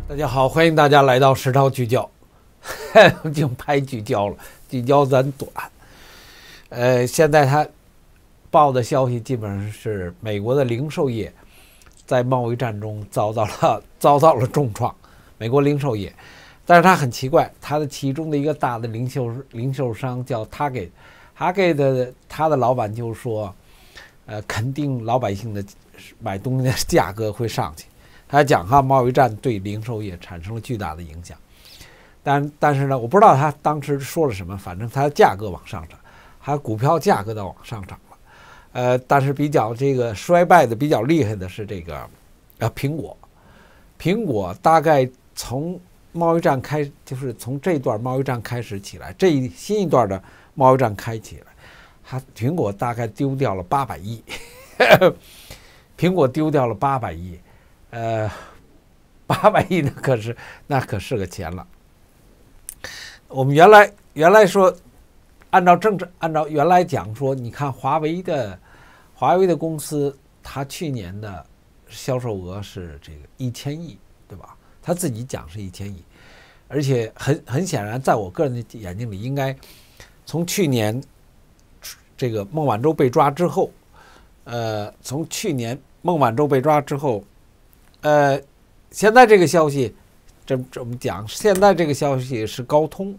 大家好，欢迎大家来到实操聚焦，已经拍聚焦了，聚焦咱短。现在他报的消息基本上是美国的零售业在贸易战中遭到了重创，美国零售业。但是它很奇怪，它的其中的一个大的零售商叫 Target 他的老板就说，肯定老百姓的买东西的价格会上去。他讲贸易战对零售业产生了巨大的影响，但是呢，我不知道他当时说了什么，反正它的价格往上涨，还有股票价格的往上涨了。但是比较这个衰败的比较厉害的是这个苹果大概从贸易战就是从这段贸易战开始起来，新一段的贸易战开起来，苹果大概丢掉了800亿，苹果丢掉了800亿。800亿那可是个钱了。我们原来说，按照原来讲说，你看华为的公司，它去年的销售额是这个1000亿，对吧？他自己讲是1000亿，而且很显然，在我个人的眼睛里，应该从去年这个孟晚舟被抓之后，现在这个消息，这么讲，现在这个消息是高通，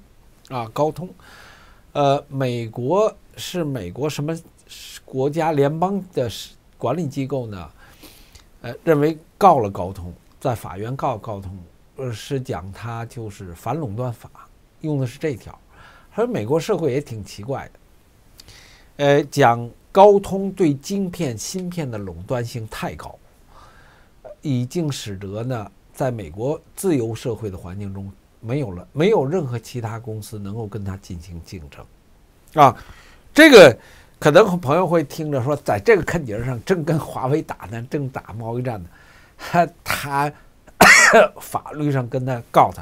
美国什么国家联邦的管理机构呢？认为告了高通，在法院告高通，是讲他就是反垄断法，用的是这条。所以美国社会也挺奇怪的，讲高通对芯片的垄断性太高。已经使得呢，在美国自由社会的环境中，没有任何其他公司能够跟它进行竞争，这个可能朋友会听着说，在这个坎节上正跟华为正打贸易战呢，他法律上跟他告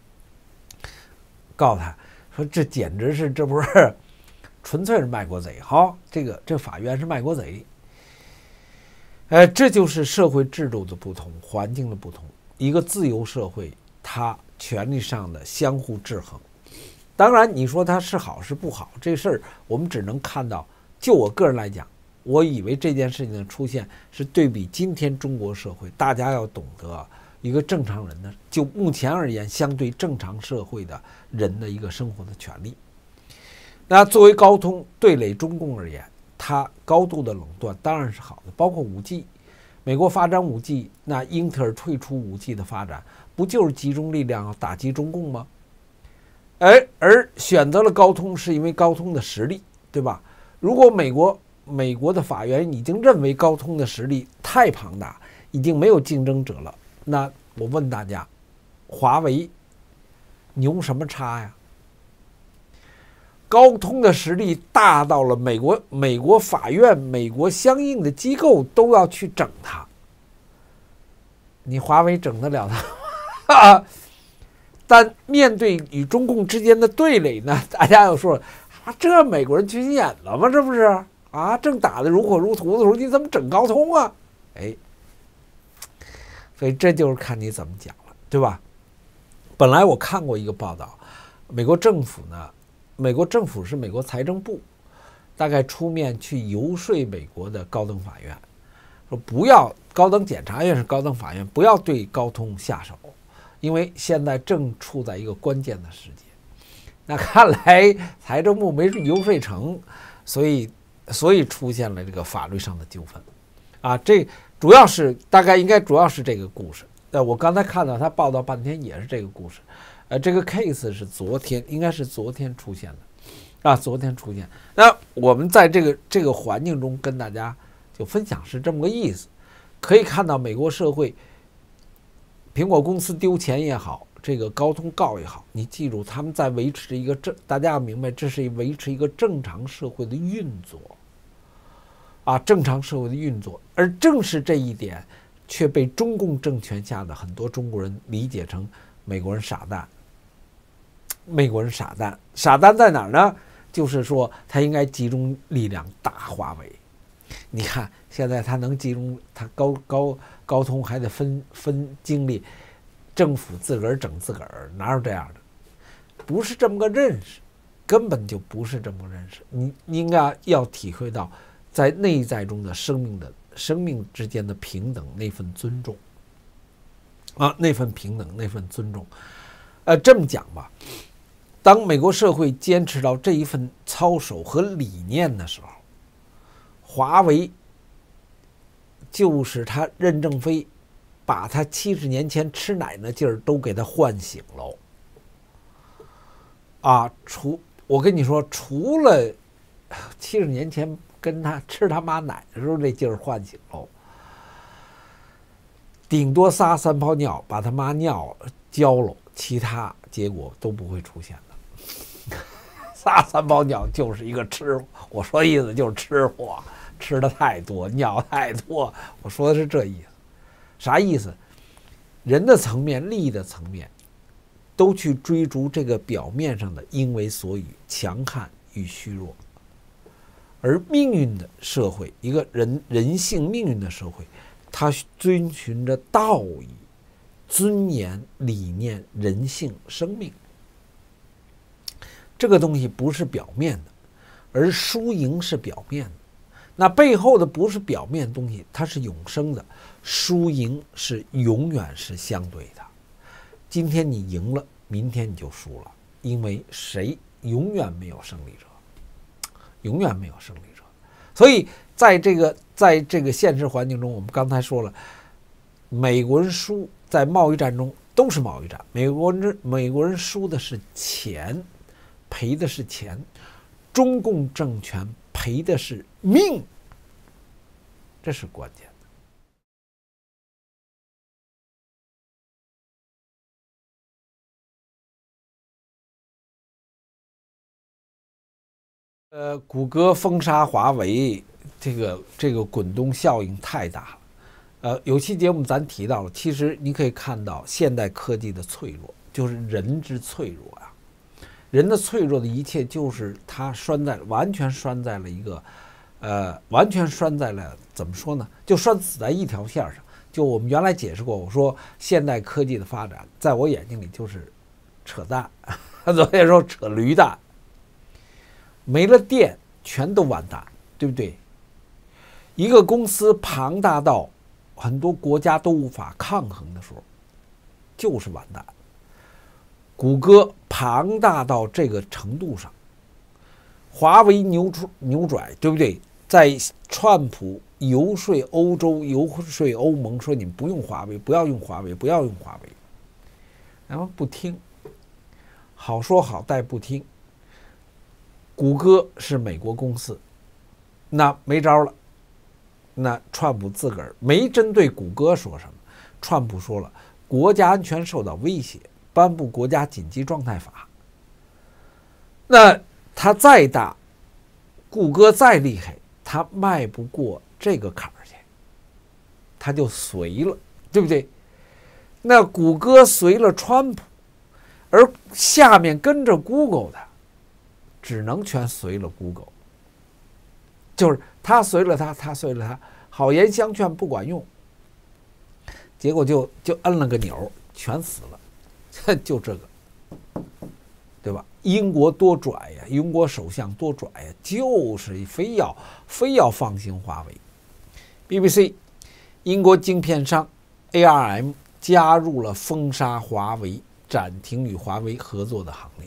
他说这简直是这不是纯粹是卖国贼哈，这法院是卖国贼。这就是社会制度的不同，环境的不同。一个自由社会，它权力上的相互制衡。当然，你说它是好是不好，这事儿我们只能看到。就我个人来讲，我以为这件事情的出现是对比今天中国社会，大家要懂得一个正常人的，就目前而言，相对正常社会的人的一个生活的权利。那作为高通对垒中共而言，它高度的垄断当然是好的，包括 5G， 美国发展 5G， 那英特尔退出 5G 的发展，不就是集中力量要打击中共吗？而选择了高通是因为高通的实力，对吧？如果美国的法院已经认为高通的实力太庞大，已经没有竞争者了，那我问大家，华为牛什么叉呀？高通的实力大到了美国法院、美国相应的机构都要去整它，你华为整得了它？但面对与中共之间的对垒呢，大家又说这美国人群演了吗？这不是正打得如火如荼的时候，你怎么整高通啊？所以这就是看你怎么讲了，对吧？本来我看过一个报道，美国政府是美国财政部，大概出面去游说美国的高等法院，说不要，高等检察院是高等法院，不要对高通下手，因为现在正处在一个关键的时节。那看来财政部没游说成，所以出现了这个法律上的纠纷，这大概应该主要是这个故事。我刚才看到他报道半天也是这个故事。这个 case 是应该是昨天出现的，昨天出现。那我们在这个环境中跟大家就分享是这么个意思。可以看到美国社会，苹果公司丢钱也好，这个高通告也好，你记住，他们在维持一个大家要明白，这是维持一个正常社会的运作，正常社会的运作。而正是这一点，却被中共政权下的很多中国人理解成美国人傻蛋。傻蛋在哪儿呢？就是说他应该集中力量打华为。你看现在他能集中，他高通还得分精力， 政府自个儿整自个儿，哪有这样的？不是这么个认识，根本就不是这么个认识。你应该要体会到，在内在中的生命之间的平等，那份尊重啊，那份平等，那份尊重。这么讲吧，当美国社会坚持到这一份操守和理念的时候，华为就是他任正非把他70年前吃奶那劲儿都给他唤醒了。啊，我跟你说，除了70年前跟他吃他妈奶的时候这劲儿唤醒喽，顶多撒3泡尿把他妈尿浇了，其他结果都不会出现的。撒3泡尿就是一个吃货，我说的意思就是吃货，吃的太多，尿太多，我说的是这意思。啥意思？人的层面，利益的层面，都去追逐这个表面上的因为所以，强悍与虚弱。而命运的社会，一个人性命运的社会，它遵循着道义、尊严、理念、人性、生命。这个东西不是表面的，而输赢是表面的。那背后的不是表面的东西，它是永生的。输赢是永远是相对的。今天你赢了，明天你就输了，因为谁永远没有胜利者，永远没有胜利者。所以在这个现实环境中，我们刚才说了，美国人输在贸易战中都是贸易战，美国人输的是钱，赔的是钱，中共政权赔的是命，这是关键。谷歌封杀华为，这个滚动效应太大了。有期节目咱提到了，其实你可以看到现代科技的脆弱，就是人之脆弱啊。人的脆弱的一切，就是它完全拴在了一个，完全拴在了怎么说呢？就拴死在一条线上。就我们原来解释过，我说现代科技的发展，在我眼睛里就是扯淡，昨天说扯驴蛋。没了电，全都完蛋，对不对？一个公司庞大到很多国家都无法抗衡的时候，就是完蛋。谷歌庞大到这个程度上，华为扭拽，对不对？在川普游说欧洲、游说欧盟，说你们不用华为，不要用华为，不要用华为，然后不听，好说好歹不听。谷歌是美国公司，那没招了。那川普自个儿没针对谷歌说什么，川普说了，国家安全受到威胁，颁布国家紧急状态法。那他再大，谷歌再厉害，他迈不过这个坎儿去，他就随了，对不对？那谷歌随了川普，而下面跟着 Google 的，只能全随了 Google， 就是他随了他，他随了他，好言相劝不管用，结果就摁了个钮，全死了，就这个，对吧？英国多拽呀，英国首相多拽呀，就是非要放行华为。BBC， 英国晶片商 ARM 加入了封杀华为、暂停与华为合作的行列。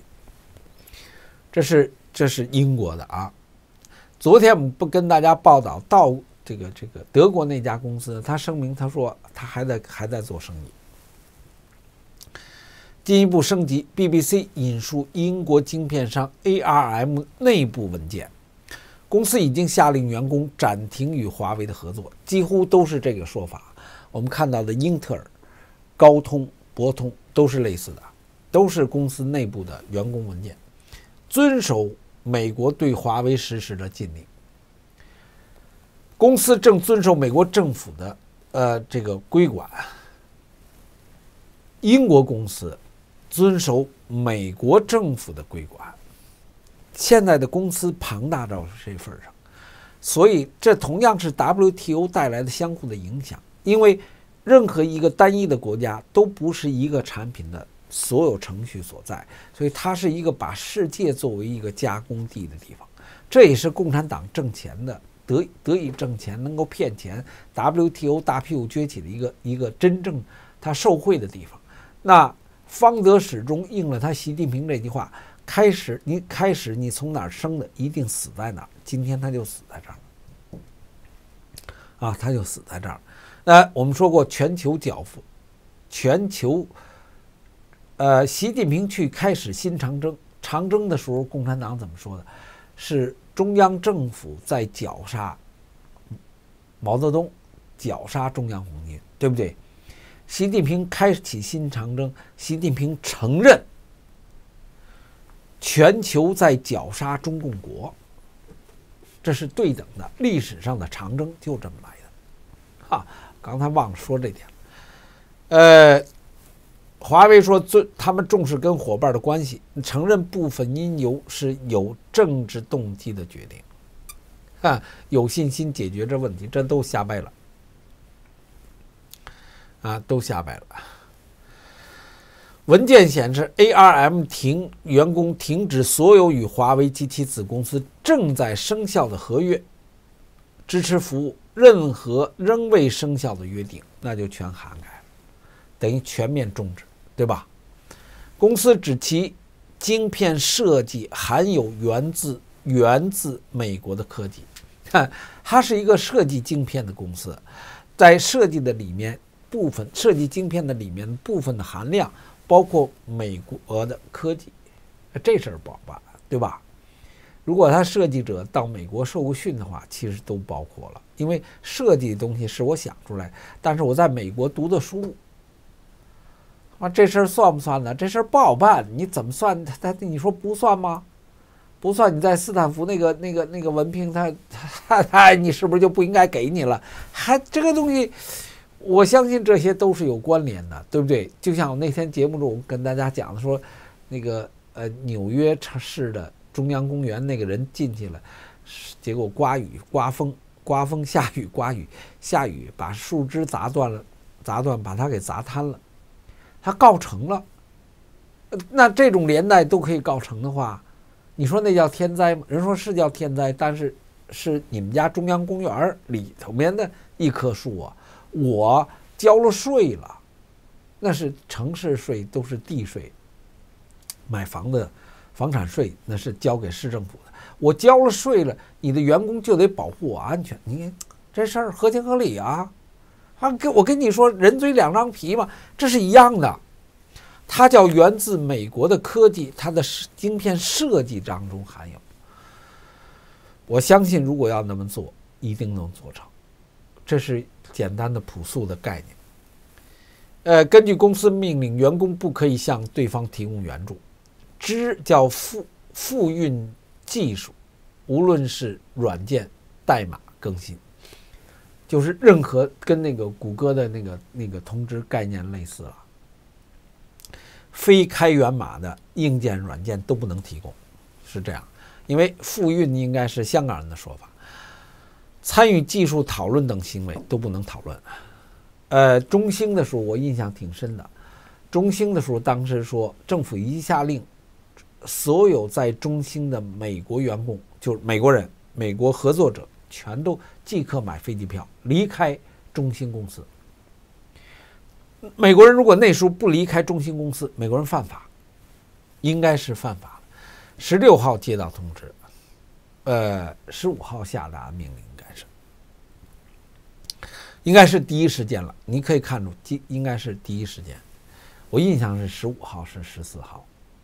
这是英国的啊。昨天我们不跟大家报道到这个德国那家公司，他声明他说他还在做生意。进一步升级 ，BBC 引述英国晶片商 ARM 内部文件，公司已经下令员工暂停与华为的合作，几乎都是这个说法。我们看到的英特尔、高通、博通都是类似的，都是公司内部的员工文件。遵守美国对华为实施的禁令，公司正遵守美国政府的这个规管，英国公司遵守美国政府的规管。现在的公司庞大到这份上，所以这同样是 WTO 带来的相互的影响，因为任何一个单一的国家都不是一个产品的所有程序所在，所以它是一个把世界作为一个加工地的地方。这也是共产党挣钱的得以挣钱，能够骗钱 ，WTO 大屁股崛起的一个真正他受贿的地方。那方得始终应了他习近平这句话：开始你从哪儿生的，一定死在哪儿。今天他就死在这儿啊，他就死在这儿。我们说过全球交付，习近平去开始新长征，长征的时候，共产党怎么说的？是中央政府在绞杀毛泽东，绞杀中央红军，对不对？习近平开启新长征，习近平承认全球在绞杀中共国，这是对等的，历史上的长征就这么来的。刚才忘了说这点。华为说他们重视跟伙伴的关系，承认部分因由是有政治动机的决定，有信心解决这问题，这都瞎掰了。都瞎掰了。文件显示 ，ARM 员工停止所有与华为及其子公司正在生效的合约，支持服务任何仍未生效的约定，那就全涵盖了，等于全面终止，对吧？公司指其晶片设计含有源自美国的科技，它是一个设计晶片的公司，在设计的里面设计晶片的里面部分的含量包括美国的科技，这事儿不好办，对吧？如果他设计者到美国受过训的话，其实都包括了，因为设计的东西是我想出来，但是我在美国读的书，这事儿算不算呢？这事儿不好办，你怎么算？你说不算吗？不算，你在斯坦福那个文凭，你是不是就不应该给你了？这个东西。我相信这些都是有关联的，对不对？就像我那天节目中跟大家讲的说，那个纽约市的中央公园那个人进去了，结果刮风下雨，把树枝砸断，把它给砸瘫了，他告成了。那这种连带都可以告成的话，你说那叫天灾吗？人说是叫天灾，但是是你们家中央公园里头面的一棵树啊。我交了税了，那是城市税，都是地税，买房的房产税那是交给市政府的。我交了税了，你的员工就得保护我安全，你这事儿合情合理啊！我跟你说，人嘴两张皮嘛，这是一样的。它叫源自美国的科技，它的晶片设计当中含有。我相信，如果要那么做，一定能做成。这是简单的朴素的概念。根据公司命令，员工不可以向对方提供援助。叫复运技术，无论是软件、代码更新，就是任何跟那个谷歌的那个通知概念类似了。非开源码的硬件、软件都不能提供，是这样。因为复运应该是香港人的说法。参与技术讨论等行为都不能讨论。中兴的时候我印象挺深的，中兴的时候当时说政府一下令，所有在中兴的美国员工，就是美国人、美国合作者，全都即刻买飞机票离开中兴公司。美国人如果那时候不离开中兴公司，美国人犯法，应该是犯法的。16号接到通知，15号下达命令。应该是第一时间了，你可以看出，应该是第一时间。我印象是15号，是14号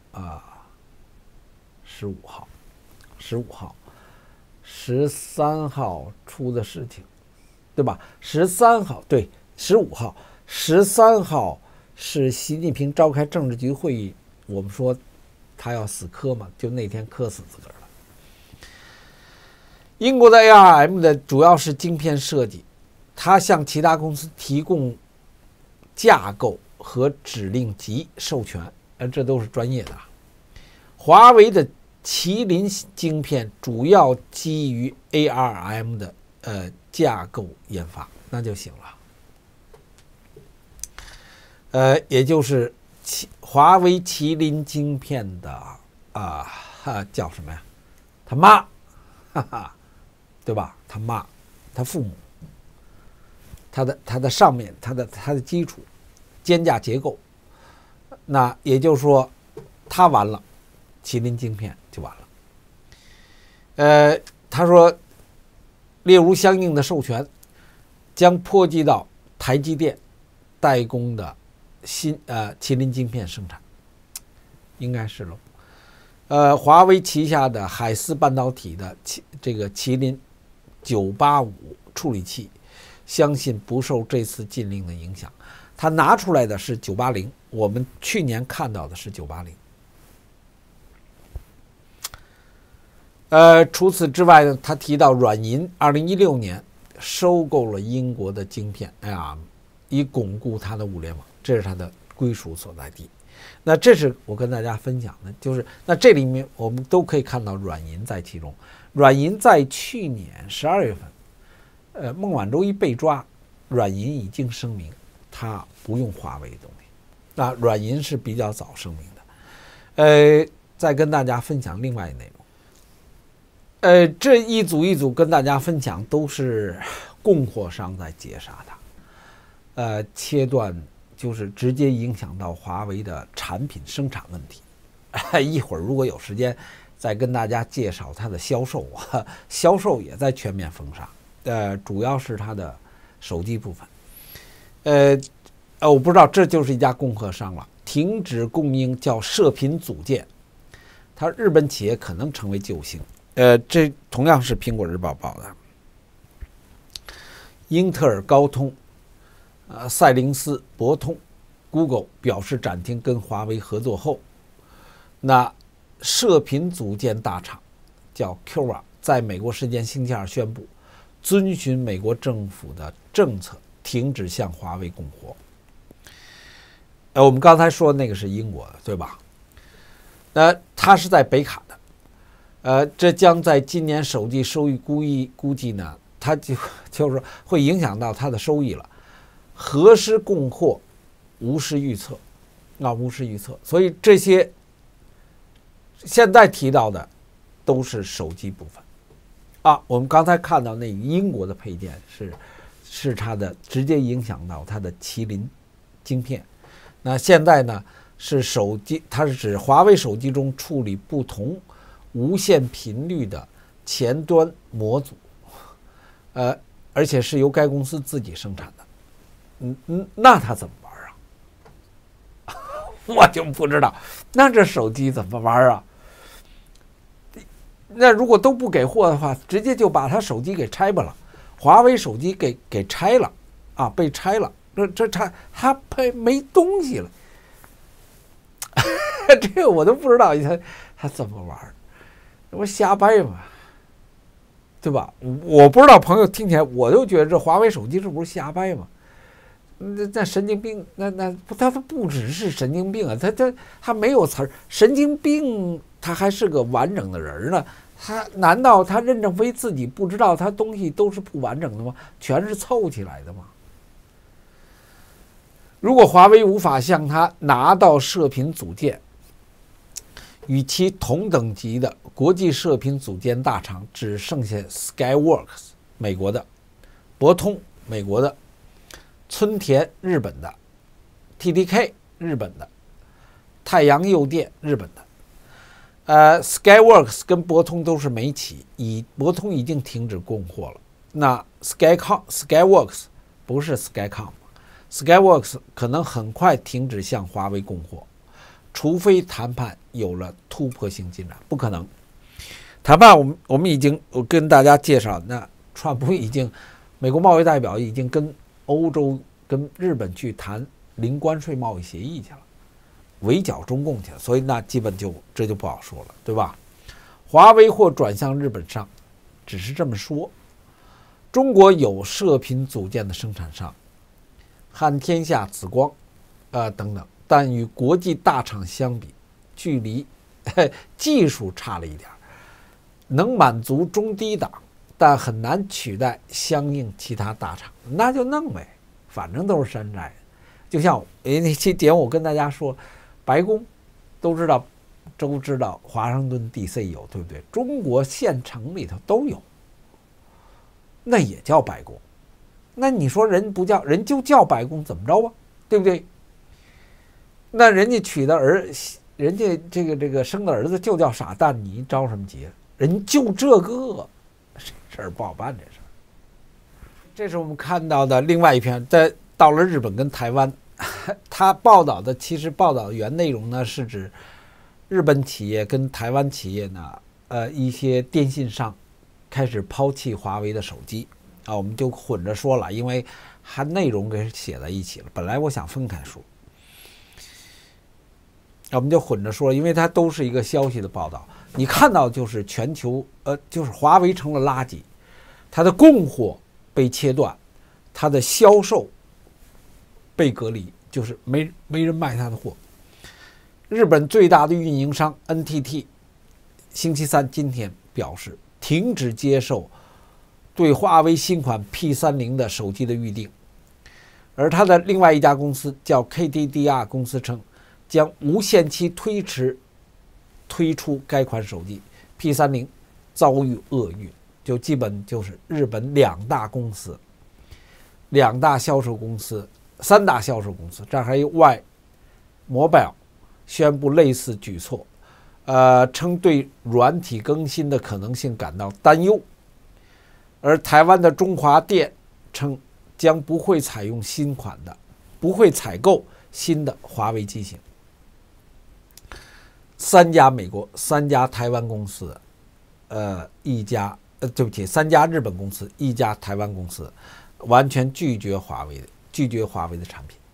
，15号，13号出的事情，对吧？13号对，15号，13号是习近平召开政治局会议，我们说他要死磕嘛，就那天磕死自个儿了。英国的 ARM 的主要是晶片设计。他向其他公司提供架构和指令集授权，这都是专业的。华为的麒麟晶片主要基于 ARM 的架构研发，那就行了。 也就是华为麒麟晶片的叫什么呀？他妈，哈哈，对吧？他妈，他父母，他的上面，他的基础肩架结构，那也就是说，他完了，麒麟晶片就完了。他说，例如相应的授权将波及到台积电代工的麒麟晶片生产，应该是喽。华为旗下的海思半导体的这个麒麟985处理器，相信不受这次禁令的影响。它拿出来的是980，我们去年看到的是980。除此之外呢，他提到软银2016年收购了英国的晶片，以巩固它的物联网，这是它的归属所在地。那这是我跟大家分享的，就是那这里面我们都可以看到软银在其中。软银在去年12月份，孟晚舟一被抓，软银已经声明他不用华为的东西。那软银是比较早声明的。再跟大家分享另外内容。这一组一组跟大家分享都是供货商在截杀它，切断。就是直接影响到华为的产品生产问题。一会儿如果有时间，再跟大家介绍它的销售，销售也在全面封杀。主要是它的手机部分。我不知道，这就是一家供货商了，停止供应叫射频组件，它日本企业可能成为救星。这同样是苹果日报报的。英特尔、高通。赛灵思、博通、Google 表示暂停跟华为合作后，那射频组件大厂叫 QVA 在美国时间星期二宣布，遵循美国政府的政策，停止向华为供货。我们刚才说那个是英国的，对吧？它是在北卡的，这将在今年首季收益估计呢，它就是会影响到它的收益了。何时供货，无时预测，无时预测。所以这些现在提到的都是手机部分我们刚才看到那英国的配件是它的直接影响到它的麒麟晶片。那现在呢是手机，它是指华为手机中处理不同无线频率的前端模组，而且是由该公司自己生产的。那他怎么玩我就不知道。那这手机怎么玩那如果都不给货的话，直接就把他手机给拆吧了。华为手机给拆了被拆了。这他没东西了。这个我都不知道他怎么玩，我瞎掰嘛，对吧？我不知道朋友听起来，我就觉得这华为手机是不是瞎掰嘛？那神经病，他不只是神经病啊，他没有词儿，神经病他还是个完整的人呢。难道他任正非自己不知道他东西都是不完整的吗？全是凑起来的吗？如果华为无法向他拿到射频组件，与其同等级的国际射频组件大厂只剩下 Skyworks 美国的、博通美国的、村田日本的、TDK 日本的、太阳诱电日本的。Skyworks 跟博通都是美企，博通已经停止供货了。那 Skyworks 不是 Skycom。Skyworks 可能很快停止向华为供货，除非谈判有了突破性进展，不可能。谈判我们已经跟大家介绍，那川普美国贸易代表已经跟欧洲跟日本去谈零关税贸易协议去了，围剿中共去了，所以那基本这就不好说了，对吧？华为或转向日本商，只是这么说。中国有射频组件的生产商。汉天下、紫光，等等，但与国际大厂相比，距离技术差了一点，能满足中低档，但很难取代相应其他大厂。那就弄呗，反正都是山寨， 就像那期节目我跟大家说，白宫都知道华盛顿 DC 有，对不对？中国县城里头都有，那也叫白宫。那你说人不叫，人就叫白宫，怎么着吧？对不对？那人家人家这个生的儿子就叫傻蛋，你着什么急？人就这个，事儿不好办，这事儿。这是我们看到的另外一篇，到了日本跟台湾，他其实报道的原内容呢，是指日本企业跟台湾企业呢，一些电信商开始抛弃华为的手机啊，我们就混着说了，因为还内容给写在一起了。本来我想分开说，我们就混着说，因为它都是一个消息的报道。你看到就是全球，就是华为成了垃圾，它的供货被切断，它的销售被隔离，就是没人卖它的货。日本最大的运营商 NTT 星期三今天表示停止接受对华为新款 P30 的手机的预定，而它的另外一家公司叫 KDDI 公司称将无限期推出该款手机。 P30 遭遇厄运，就基本就是日本两大销售公司三大销售公司，这还有 Y-Mobile 宣布类似举措，称对软体更新的可能性感到担忧。而台湾的中华电称将不会采购新的华为机型。三家台湾公司，三家日本公司，一家台湾公司，完全拒绝华为的产品。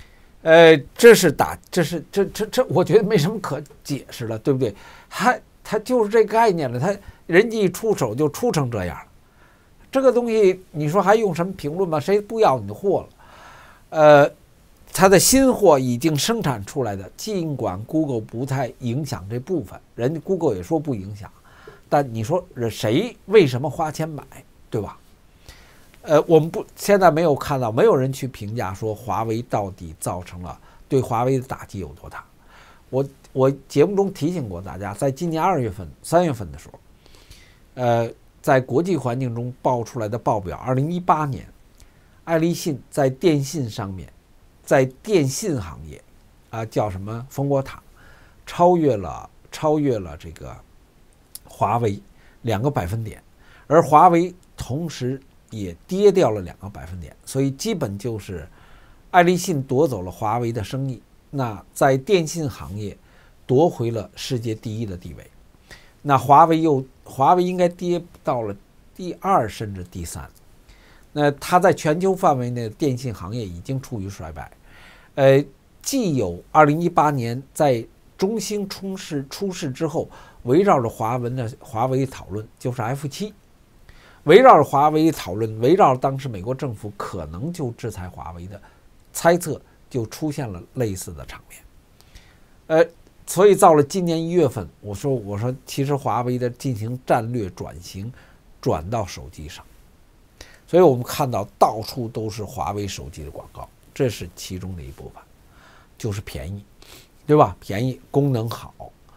这我觉得没什么可解释了，对不对？他就是这个概念了，人家一出手就出成这样了。这个东西你说还用什么评论吗？谁不要你的货了？它的新货已经生产出来的，尽管 Google 不太影响这部分，人家 Google 也说不影响，但你说谁为什么花钱买，对吧？我们现在没有看到，没有人去评价说华为到底造成了对华为的打击有多大。我节目中提醒过大家，在今年3月份的时候，在国际环境中爆出来的报表，2018年，爱立信在电信上面，在电信行业，叫什么蜂窝塔，超越了这个华为2个百分点，而华为同时也跌掉了2个百分点，所以基本就是爱立信夺走了华为的生意，那在电信行业夺回了世界第一的地位。那华为应该跌到了第2甚至第3，那它在全球范围内的电信行业已经处于衰败。既有2018年在中兴出事之后，围绕着华为讨论，就是 F7，围绕着华为讨论，围绕着当时美国政府可能就制裁华为的猜测，就出现了类似的场面。所以到了今年1月份，我说其实华为的进行战略转型，转到手机上，所以我们看到到处都是华为手机的广告，这是其中的一部分，就是便宜，对吧？便宜，功能好。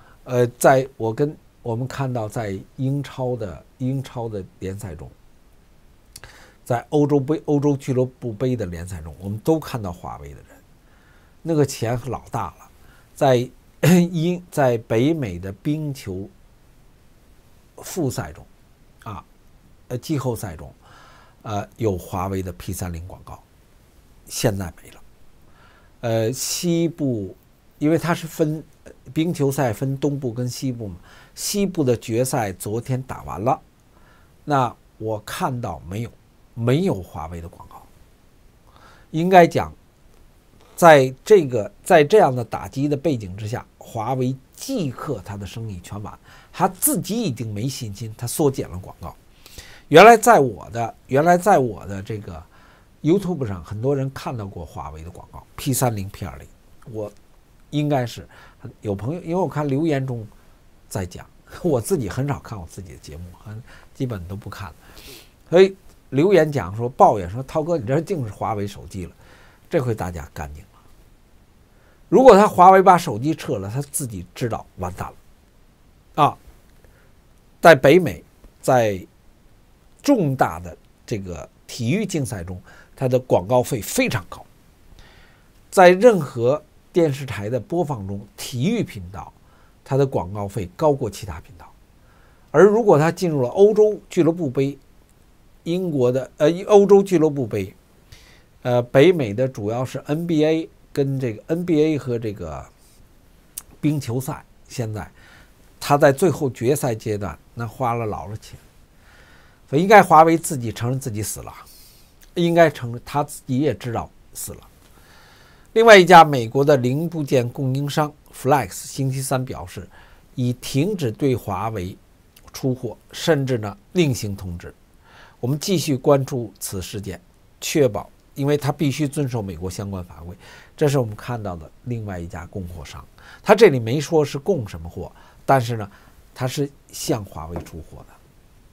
我们看到在英超的联赛中，在欧洲俱乐部杯的联赛中，我们都看到华为的人，那个钱老大了。在北美的冰球复赛中，季后赛中，有华为的 P30 广告，现在没了。西部，因为它是分冰球赛分东部跟西部嘛，西部的决赛昨天打完了，那我看到没有华为的广告。应该讲，在这样的打击的背景之下，华为即刻它的生意全完，他自己已经没信心，他缩减了广告。原来在我的这个 YouTube 上，很多人看到过华为的广告 P30 P20， 我应该是有朋友，因为我看留言中在讲，我自己很少看我自己的节目，基本都不看，所以留言讲说抱怨说涛哥你这竟是华为手机了，这回大家干净了。 如果他华为把手机撤了，他自己知道完蛋了啊！在北美，在重大的这个体育竞赛中，它的广告费非常高。在任何电视台的播放中，体育频道它的广告费高过其他频道。而如果它进入了欧洲俱乐部杯、英国的欧洲俱乐部杯，北美的主要是 NBA 跟这个 NBA 和这个冰球赛，现在他在最后决赛阶段那花了老了钱，所以应该华为自己承认自己死了，应该承认他自己也知道死了。另外一家美国的零部件供应商 Flex 星期三表示，已停止对华为出货，甚至呢另行通知。我们继续关注此事件，确保，因为他必须遵守美国相关法规。这是我们看到的另外一家供货商，他这里没说是供什么货，但是呢，他是向华为出货的。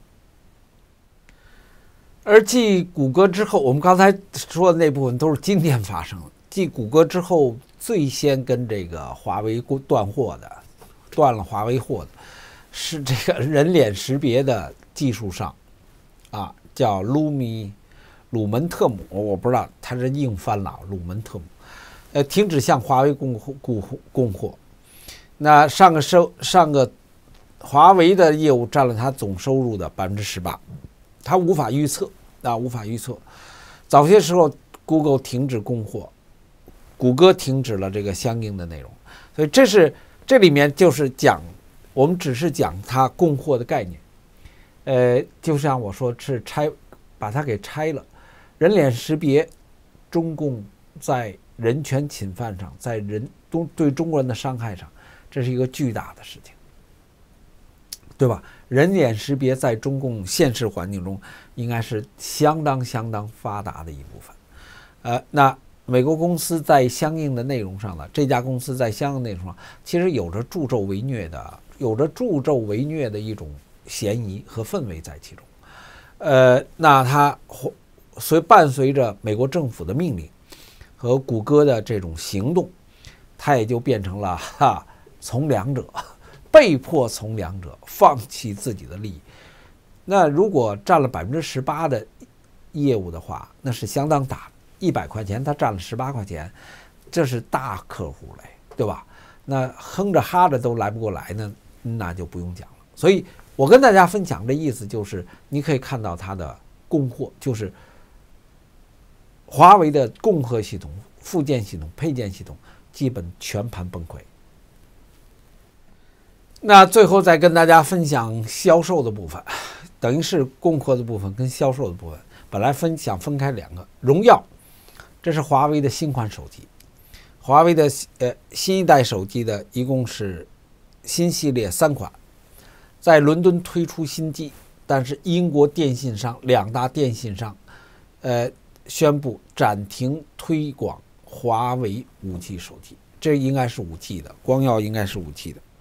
而继谷歌之后，我们刚才说的那部分都是今天发生的。继谷歌之后，最先跟这个华为断了华为货的，是这个人脸识别的技术上，叫鲁门特姆，我不知道他是硬翻了鲁门特姆，停止向华为供货。那上个华为的业务占了他总收入的18%，他无法预测。早些时候 Google 停止供货，谷歌停止了这个相应的内容，所以这里面就是讲，我们只是讲它供货的概念。就像我说是把它给拆了。人脸识别，中共在人权侵犯上，在对中国人的伤害上，这是一个巨大的事情，对吧？人脸识别在中共现实环境中应该是相当发达的一部分。那美国公司在相应的内容上呢，这家公司在相应内容上其实有着助纣为虐的一种嫌疑和氛围在其中。那它伴随着美国政府的命令和谷歌的这种行动，它也就变成了从良者，被迫从良者，放弃自己的利益。那如果占了18%的业务的话，那是相当大的，100块钱他占了18块钱，这是大客户嘞，对吧？那哼着哈着都来不过来呢，那就不用讲了。所以我跟大家分享的意思就是，你可以看到它的供货，就是华为的供货系统、附件系统、配件系统基本全盘崩溃。那最后再跟大家分享销售的部分，等于是供货的部分跟销售的部分，本来想分开两个。荣耀，这是华为的新款手机，华为的新一代手机的一共是新系列3款，在伦敦推出新机，但是英国电信商2大电信商宣布暂停推广华为5G 手机，这应该是5G 的，光耀应该是5G 的。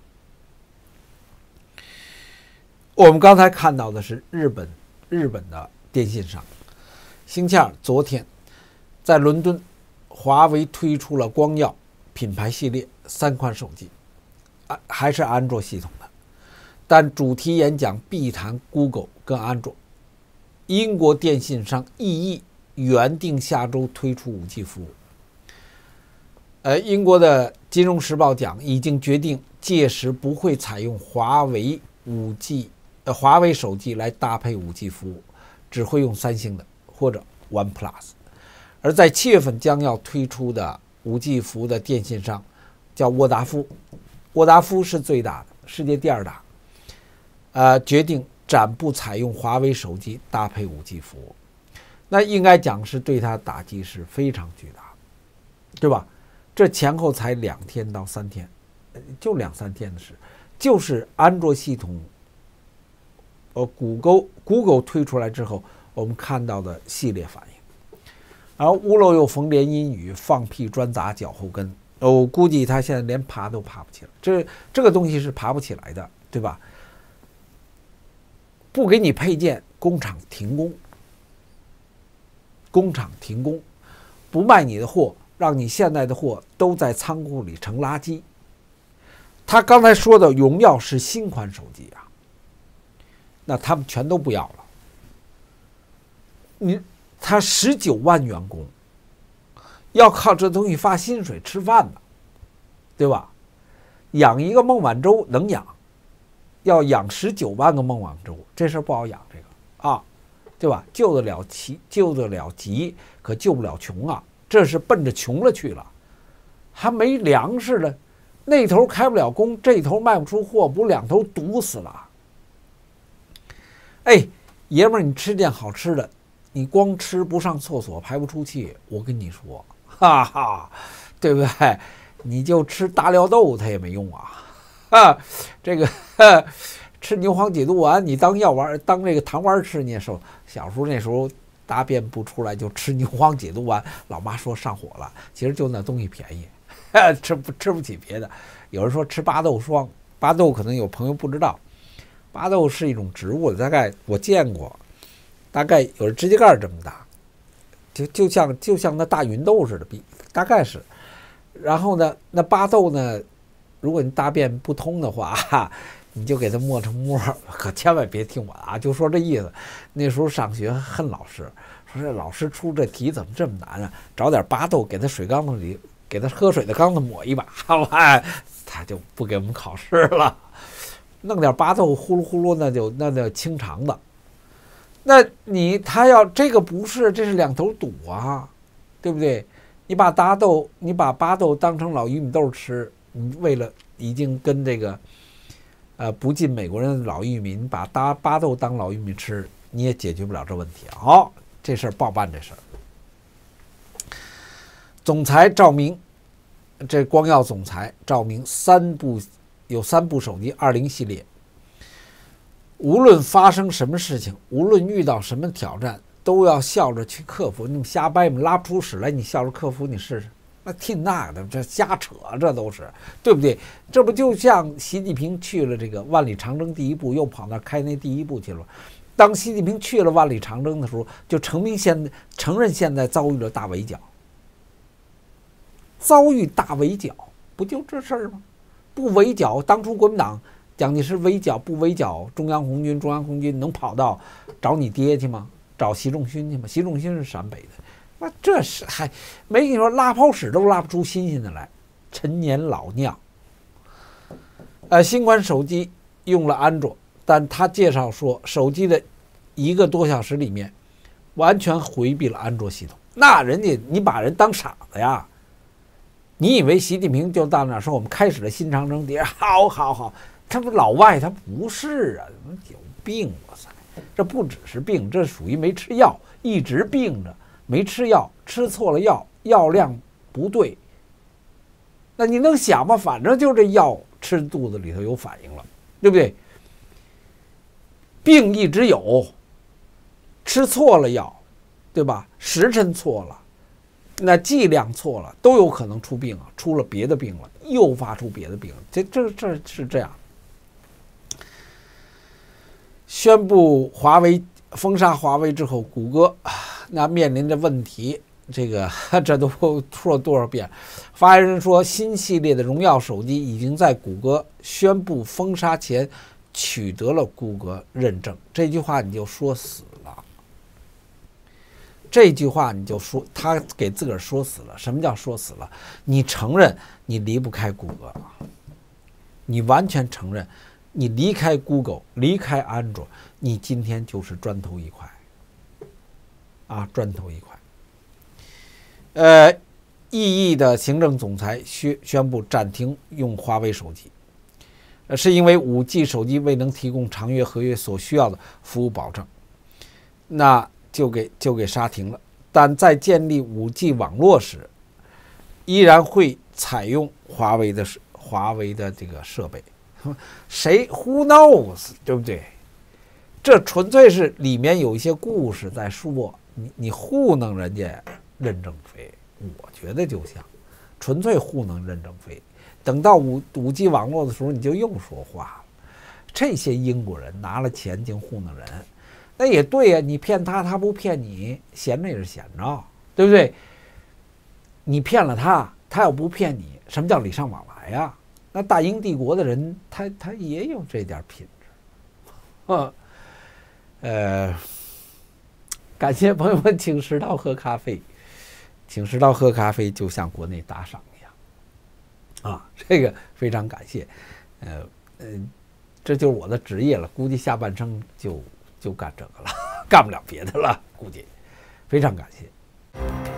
我们刚才看到的是日本的电信商，星期二昨天在伦敦，华为推出了光耀品牌系列3款手机，还是安卓系统的，但主题演讲必谈 Google 跟安卓。英国电信商 EE 原定下周推出5G 服务。英国的《金融时报》讲，已经决定届时不会采用华为手机来搭配5G 服务，只会用三星的或者 OnePlus。而在7月份将要推出的5G 服务的电信商叫沃达夫，沃达夫是最大的，世界第2大，决定暂不采用华为手机搭配5G 服务。那应该讲是对它打击是非常巨大的，对吧？这前后才2天到3天，就2-3天的事，就是安卓系统Google 推出来之后，我们看到的系列反应。而屋漏又逢连阴雨，放屁专砸脚后跟。我估计他现在连爬都爬不起来，这个东西是爬不起来的，对吧？不给你配件，工厂停工，不卖你的货， 让你现在的货都在仓库里成垃圾。他刚才说的荣耀是新款手机啊，那他们全都不要了。他19万员工，要靠这东西发薪水吃饭呢，对吧？养一个孟晚舟能养，要养19万个孟晚舟，这事儿不好养，这个啊，对吧？救得了急，可救不了穷啊，这是奔着穷了去了，还没粮食了，那头开不了工，这头卖不出货，不两头堵死了。哎，爷们儿，你吃点好吃的，你光吃不上厕所排不出气，我跟你说，哈哈，对不对？你就吃大料豆它也没用啊，这个吃牛黄解毒丸你当药丸当这个糖丸吃你也受。小时候那时候大便不出来就吃牛黄解毒丸，老妈说上火了，其实就那东西便宜，吃不起别的。有人说吃巴豆霜，巴豆可能有朋友不知道，巴豆是一种植物，大概我见过，大概有指甲盖这么大，就像那大芸豆似的，大概是。然后呢，那巴豆呢，如果你大便不通的话，你就给它磨成沫，可千万别听我的啊，就说这意思。那时候上学恨老师，说这老师出这题怎么这么难啊？找点巴豆给他水缸子里，给他喝水的缸子抹一把，好吧，他就不给我们考试了。弄点巴豆呼噜呼噜，那就清肠子。那他要这个不是，这是两头堵啊，对不对？你把巴豆当成老玉米豆吃，你为了已经跟这个不进美国人的老玉米，你把巴豆当老玉米吃，你也解决不了这问题。好，这事儿报办这事儿。总裁赵明，这光耀总裁赵明有三部手机20系列，无论发生什么事情，无论遇到什么挑战，都要笑着去克服。你们瞎掰，拉不出屎来，你笑着克服，你试试。那听那个的，这瞎扯，这都是对不对？这不就像习近平去了这个万里长征第一步，又跑那开那第一步去了。当习近平去了万里长征的时候，就承认现在遭遇了大围剿。遭遇大围剿，不就这事儿吗？不围剿，当初国民党蒋介石围剿不围剿中央红军能跑到找你爹去吗？找习仲勋去吗？习仲勋是陕北的，那这是还没跟你说拉泡屎都拉不出新鲜的来，陈年老酿。新款手机用了安卓，但他介绍说手机的1个多小时里面完全回避了安卓系统。那人家你把人当傻子呀？你以为习近平就到那儿说我们开始了新长征？好，他不老外，他不是啊，有病！哇塞，这不只是病，这属于没吃药，一直病着，没吃药，吃错了药量不对。那你能想吗？反正就这药吃肚子里头有反应了，对不对？病一直有，吃错了药，对吧？时辰错了。那剂量错了，都有可能出病啊，出了别的病了，诱发出别的病，这是这样。宣布封杀华为之后，谷歌那面临着问题，这都说了多少遍？发言人说，新系列的荣耀手机已经在谷歌宣布封杀前取得了谷歌认证。这句话你就说死了。这句话你就说他给自个儿说死了。什么叫说死了？你承认你离不开谷歌，你完全承认你离开 Google 离开安卓，你今天就是砖头一块啊，砖头一块。EE 的行政总裁宣布暂停用华为手机，是因为 5G 手机未能提供长约合约所需要的服务保证，那就给刹停了。但在建立 5G 网络时，依然会采用华为的这个设备。谁 who knows， 对不对？这纯粹是里面有一些故事在说，你糊弄人家任正非，我觉得就像纯粹糊弄任正非。等到 5G 网络的时候，你就又说话了。这些英国人拿了钱净糊弄人。那也对呀，你骗他，他不骗你，闲着也是闲着，对不对？ 你骗了他，他要不骗你，什么叫礼尚往来呀？那大英帝国的人，他也有这点品质，感谢朋友们请食道喝咖啡，请食道喝咖啡就像国内打赏一样，啊，这个非常感谢，这就是我的职业了，估计下半生就干这个了，干不了别的了，估计，非常感谢。